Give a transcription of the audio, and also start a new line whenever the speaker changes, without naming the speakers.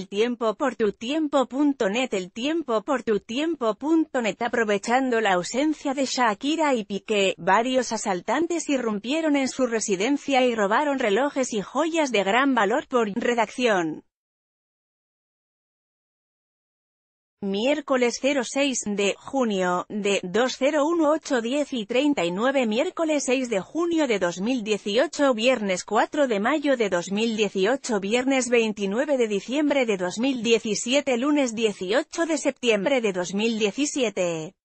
eltiempo.net. Eltiempo.net. Aprovechando la ausencia de Shakira y Piqué, varios asaltantes irrumpieron en su residencia y robaron relojes y joyas de gran valor. Por redacción. Miércoles 06 de junio de 2018:10:39. Miércoles 6 de junio de 2018. Viernes 4 de mayo de 2018. Viernes 29 de diciembre de 2017. Lunes 18 de septiembre de 2017.